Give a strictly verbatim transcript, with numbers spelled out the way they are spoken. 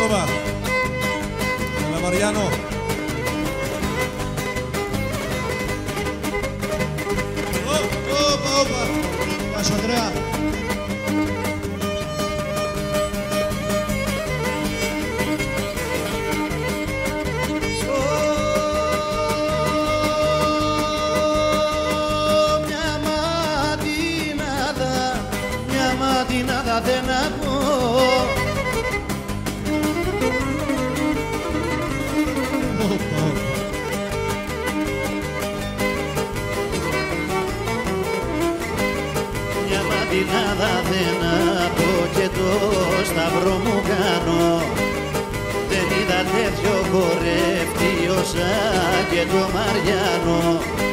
Κόρδοβα. Έλα Μαριάνο. Όπα, όπα. Γεια σου Ανδρέα. Μια ματινάδα, μια ματινάδα δεν ακούω. Μια ματινάδα δεν απώ και το σταυρό μου κάνω. Δεν είδα τέτοιο χορεύτη όσα και το Μαριάνο.